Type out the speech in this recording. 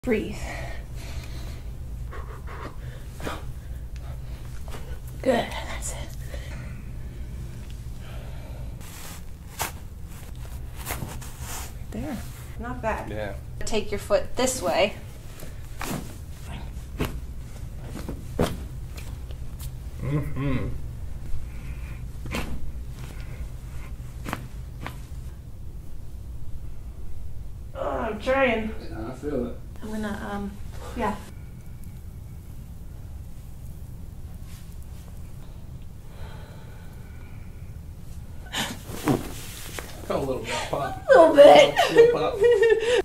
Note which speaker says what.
Speaker 1: Breathe. Good, that's it. There, not bad.
Speaker 2: Yeah.
Speaker 1: Take your foot this way.
Speaker 2: Mm-hmm.
Speaker 1: Oh, I'm trying.
Speaker 2: Yeah, I feel it.
Speaker 1: I'm gonna, yeah.
Speaker 2: Felt a little bit pop.
Speaker 1: A little bit.
Speaker 2: Little pop.